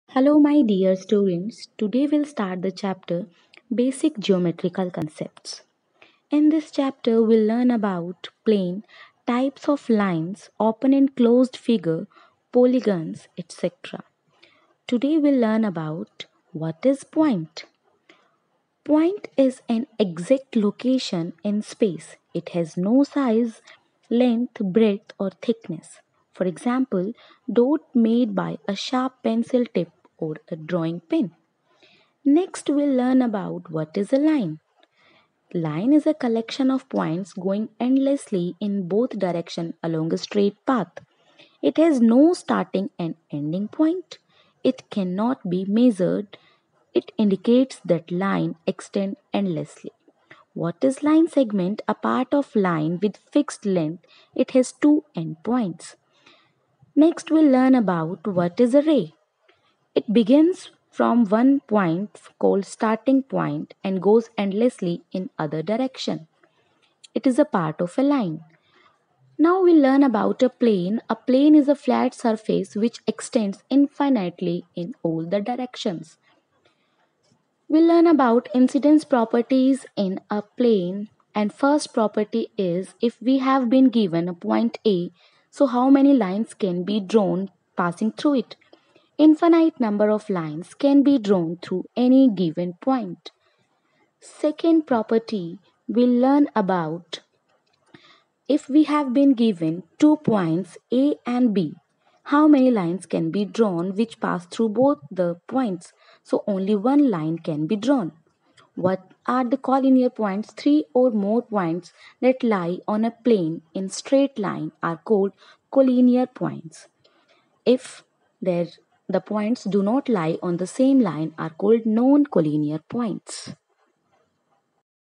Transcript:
Hello, my dear students. Today we'll start the chapter Basic Geometrical Concepts. In this chapter, we'll learn about plane, types of lines, open and closed figure, polygons, etc. Today we'll learn about what is point. Point is an exact location in space. It has no size, length, breadth, or thickness. For example, dot made by a sharp pencil tip or a drawing pen. Next, we'll learn about what is a line. Line is a collection of points going endlessly in both directions along a straight path. It has no starting and ending point. It cannot be measured. It indicates that line extends endlessly. What is line segment? A part of line with fixed length. It has two endpoints. Next, we'll learn about what is a ray. It begins from one point called starting point and goes endlessly in other direction. It is a part of a line. Now we learn about a plane. A plane is a flat surface which extends infinitely in all the directions. We learn about incidence properties in a plane, and first property is if we have been given a point A, so how many lines can be drawn passing through it? Infinite number of lines can be drawn through any given point. Second property we learn about if we have been given 2 points A and B, how many lines can be drawn which pass through both the points? So only one line can be drawn. What are the collinear points? Three or more points that lie on a plane in straight line are called collinear points. If there, the points do not lie on the same line are called non-collinear points.